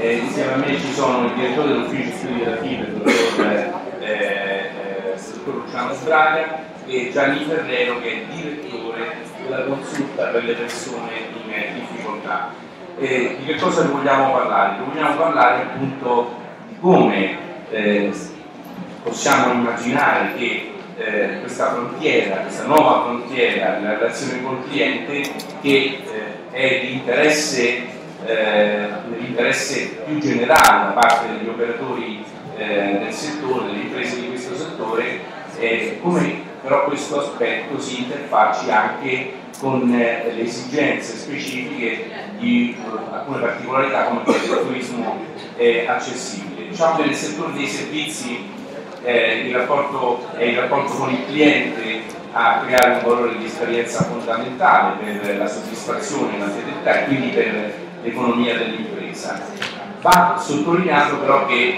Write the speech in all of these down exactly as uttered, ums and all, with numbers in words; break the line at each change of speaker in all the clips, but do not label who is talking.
Eh, insieme a me ci sono il direttore dell'ufficio studi della F I B, il dottor eh, eh, Luciano Sbraga, e Gianni Ferrero, che è direttore della consulta per le persone in difficoltà. Eh, di che cosa vogliamo parlare? Vogliamo parlare appunto di come eh, possiamo immaginare che eh, questa frontiera, questa nuova frontiera della relazione col cliente, che eh, è di interesse Eh, dell'interesse più generale da parte degli operatori eh, del settore, delle imprese di questo settore, eh, come però questo aspetto si interfacci anche con eh, le esigenze specifiche di uh, alcune particolarità come quelle del turismo eh, accessibile. Diciamo che nel settore dei servizi eh, il, rapporto, eh, il rapporto con il cliente a creare un valore di esperienza fondamentale per la soddisfazione e la fedeltà e quindi per l'economia dell'impresa. Va sottolineato però che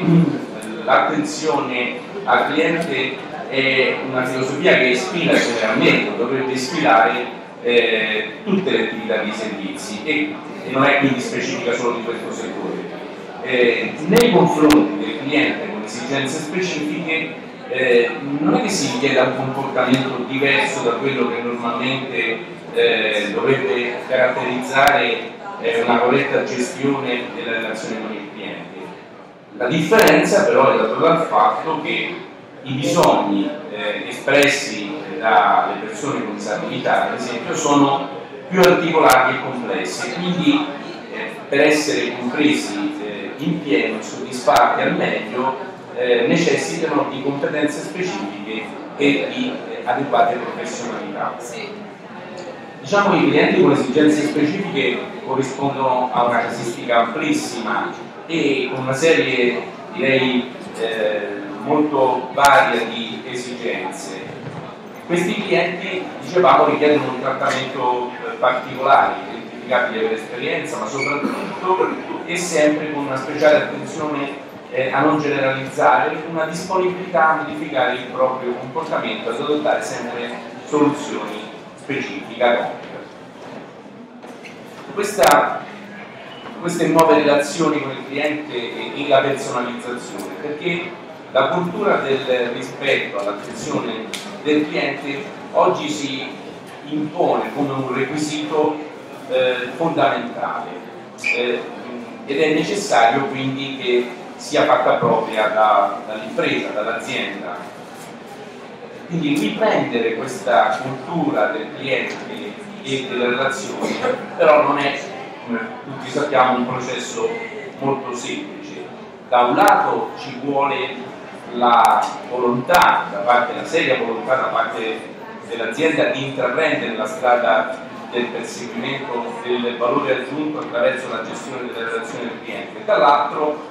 l'attenzione al cliente è una filosofia che ispira generalmente, dovrebbe ispirare eh, tutte le attività di servizi e, e non è quindi specifica solo di questo settore. Eh, nei confronti del cliente con esigenze specifiche eh, non è che si richieda un comportamento diverso da quello che normalmente eh, dovrebbe caratterizzare una corretta gestione della relazione con il cliente. La differenza però è data dal fatto che i bisogni eh, espressi dalle persone con disabilità, ad esempio, sono più articolati e complessi, quindi eh, per essere compresi eh, in pieno e soddisfatti al meglio eh, necessitano di competenze specifiche e di eh, adeguate professionalità. Sì. Diciamo che i clienti con esigenze specifiche corrispondono a una casistica amplissima e con una serie, direi, eh, molto varia di esigenze. Questi clienti, dicevamo, richiedono un trattamento eh, particolare, identificabile per esperienza, ma soprattutto e sempre con una speciale attenzione eh, a non generalizzare, una disponibilità a modificare il proprio comportamento, ad adottare sempre soluzioni specifica. Questa, queste nuove relazioni con il cliente e, e la personalizzazione, perché la cultura del rispetto all'attenzione del cliente oggi si impone come un requisito eh, fondamentale eh, ed è necessario quindi che sia fatta propria da, dall'impresa, dall'azienda. Quindi riprendere questa cultura del cliente e delle relazioni però non è, come tutti sappiamo, un processo molto semplice. Da un lato ci vuole la volontà, da parte, la seria volontà da parte dell'azienda di intraprendere la strada del perseguimento del valore aggiunto attraverso la gestione delle relazioni del cliente, dall'altro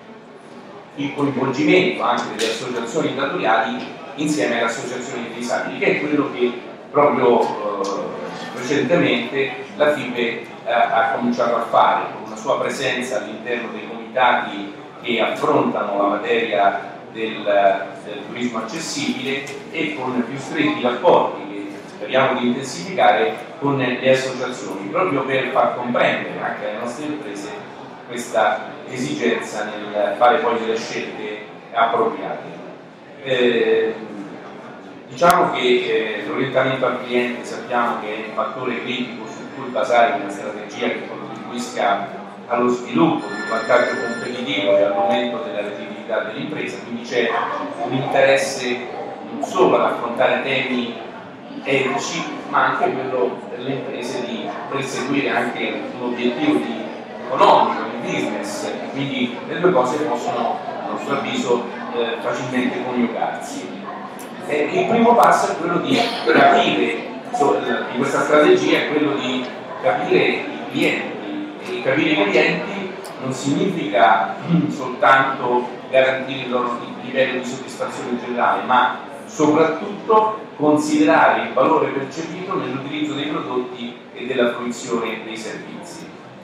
il coinvolgimento anche delle associazioni datoriali insieme alle associazioni dei disabili, che è quello che proprio eh, recentemente la F I B eh, ha cominciato a fare con una sua presenza all'interno dei comitati che affrontano la materia del, del turismo accessibile e con più stretti rapporti che speriamo di intensificare con le associazioni, proprio per far comprendere anche alle nostre imprese questa esigenza nel fare poi delle scelte appropriate. Eh, diciamo che eh, l'orientamento al cliente sappiamo che è un fattore critico su cui basare una strategia che contribuisca allo sviluppo di un vantaggio competitivo e all'aumento della redditività dell'impresa, quindi c'è un interesse non solo ad affrontare temi etici ma anche quello delle imprese di perseguire anche un obiettivo di economico, di business, quindi le due cose possono, a nostro avviso, eh, facilmente coniugarsi. Eh, il primo passo è quello di capire, so, di questa strategia è quello di capire i clienti, e capire i clienti non significa soltanto garantire il loro livello di soddisfazione generale, ma soprattutto considerare il valore percepito nell'utilizzo dei prodotti e della fruizione dei servizi.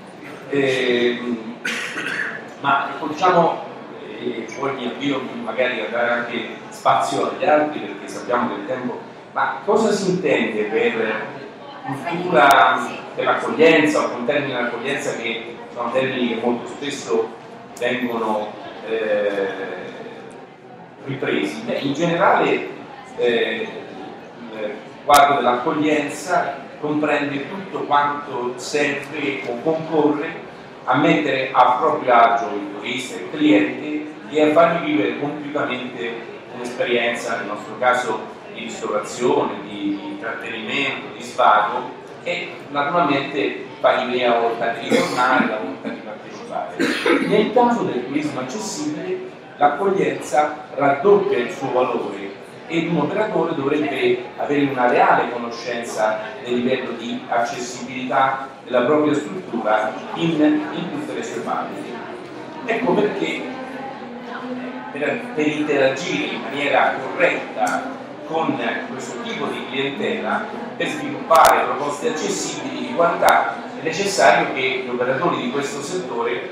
Eh, ma diciamo, eh, poi mi avvio magari a dare anche spazio agli altri perché sappiamo che il tempo, ma cosa si intende per cultura dell'accoglienza o con termini dell'accoglienza che sono termini che molto spesso vengono eh, ripresi. Beh, in generale eh, il quadro dell'accoglienza comprende tutto quanto serve o concorre a mettere a proprio agio il turista, il cliente, e a fargli vivere compiutamente un'esperienza, nel nostro caso di ristorazione, di, di intrattenimento, di svago, e naturalmente fargli venire la volontà di ritornare, la volontà di partecipare. Nel caso del turismo accessibile, l'accoglienza raddoppia il suo valore ed un operatore dovrebbe avere una reale conoscenza del livello di accessibilità della propria struttura in, in tutte le sue parti. Ecco perché per, per interagire in maniera corretta con questo tipo di clientela, per sviluppare proposte accessibili di qualità, è necessario che gli operatori di questo settore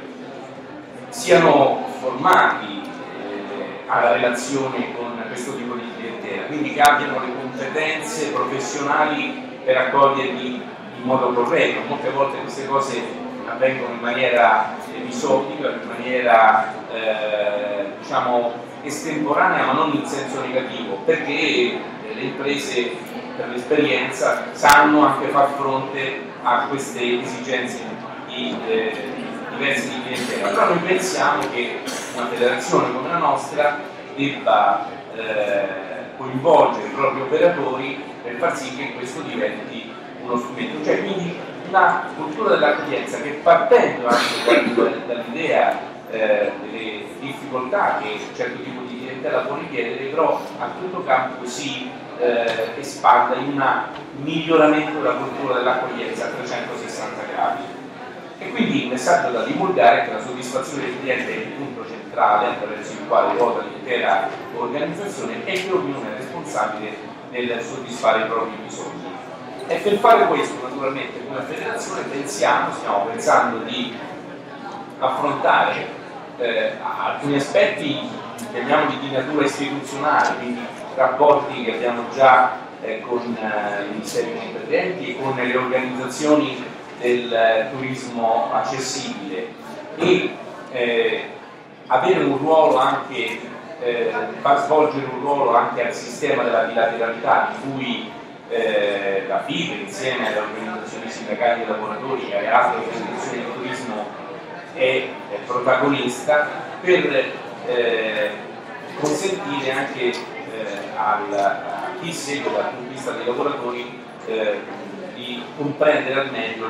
siano formati eh, alla relazione con questo tipo di clientela, quindi che abbiano le competenze professionali per accoglierli in modo corretto. Molte volte queste cose avvengono in maniera episodica, in maniera eh, diciamo estemporanea, ma non in senso negativo, perché le imprese per l'esperienza sanno anche far fronte a queste esigenze di eh, diverse di clientela. Però noi pensiamo che una federazione come la nostra debba eh, coinvolgere i propri operatori per far sì che questo diventi uno strumento, cioè quindi una cultura dell'accoglienza che, partendo anche dall'idea eh, delle difficoltà che un certo tipo di clientela può richiedere, però a tutto campo si eh, espanda in un miglioramento della cultura dell'accoglienza a trecentosessanta gradi. E quindi il messaggio da divulgare è che la soddisfazione del cliente è il punto centrale attraverso il quale ruota l'intera organizzazione e che ognuno è responsabile nel soddisfare i propri bisogni. E per fare questo, naturalmente, come federazione pensiamo, stiamo pensando di affrontare eh, alcuni aspetti, chiamiamoli di natura istituzionale, quindi rapporti che abbiamo già eh, con eh, i ministeri competenti e con le organizzazioni del eh, turismo accessibile, e eh, avere un ruolo anche, eh, far svolgere un ruolo anche al sistema della bilateralità, di cui Eh, la F I B, insieme alle organizzazioni sindacali dei lavoratori e alle altre organizzazioni del turismo, è, è protagonista, per eh, consentire anche eh, al, a chi segue dal punto di vista dei lavoratori eh, di comprendere al meglio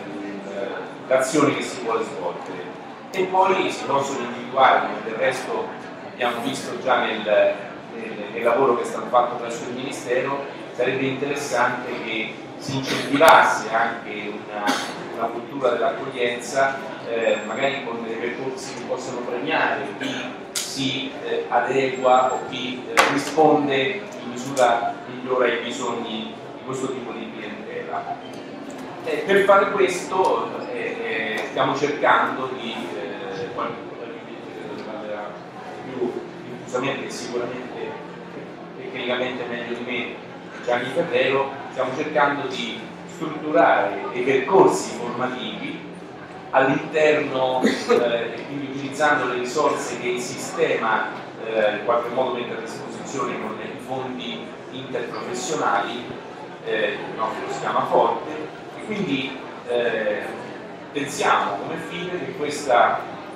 l'azione che si vuole svolgere. E poi si possono individuare, come del resto abbiamo visto già nel, nel, nel lavoro che è stato fatto presso il Ministero. Sarebbe interessante che si incentivasse anche una, una cultura dell'accoglienza, eh, magari con dei percorsi che possano premiare chi si eh, adegua o chi eh, risponde in misura migliore ai bisogni di questo tipo di clientela. Eh, per fare questo eh, eh, stiamo cercando di, eh, qualcuno che parlerà più diffusamente e sicuramente tecnicamente meglio di me, Gianni Ferrero, stiamo cercando di strutturare dei percorsi formativi all'interno, eh, e quindi utilizzando le risorse che il sistema eh, in qualche modo mette a disposizione con i fondi interprofessionali, eh, il nostro si chiama Forte, e quindi eh, pensiamo come fine che questa,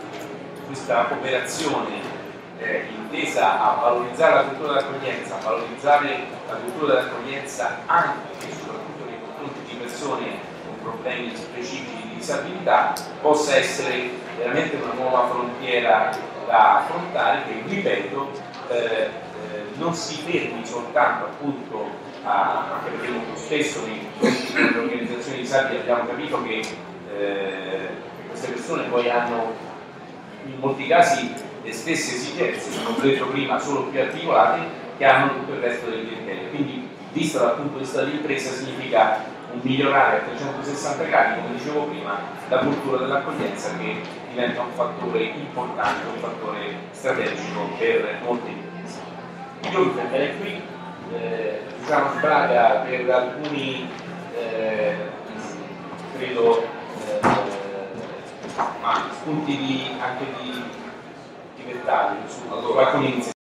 questa operazione Eh, intesa a valorizzare la cultura dell'accoglienza, a valorizzare la cultura dell'accoglienza anche e soprattutto nei confronti di persone con problemi specifici di disabilità, possa essere veramente una nuova frontiera da affrontare, che, ripeto, eh, eh, non si fermi soltanto appunto a, anche perché molto spesso nelle organizzazioni disabili abbiamo capito che, eh, che queste persone poi hanno in molti casi le stesse esigenze, come ho detto prima, solo più articolate, che hanno tutto il resto delle clientele. Quindi, vista dal punto di vista dell'impresa, significa un migliorare a trecentosessanta gradi, come dicevo prima, la cultura dell'accoglienza, che diventa un fattore importante, un fattore strategico per molte imprese. Io mi fermerei qui, eh, Luciano Sbraga per alcuni, eh, credo, eh, ma spunti di, anche di, di dettagli su
allora,
alcune iniziative.